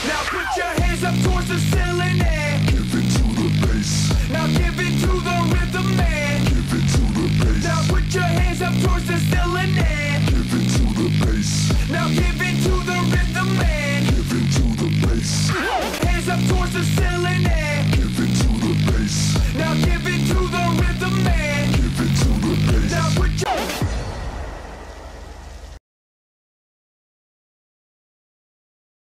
Now put your hands up towards the ceiling and Give it to the bass. now give it to the rhythm man. Give it to the bass. Now put your hands up towards the ceiling and Give it to the bass. now give it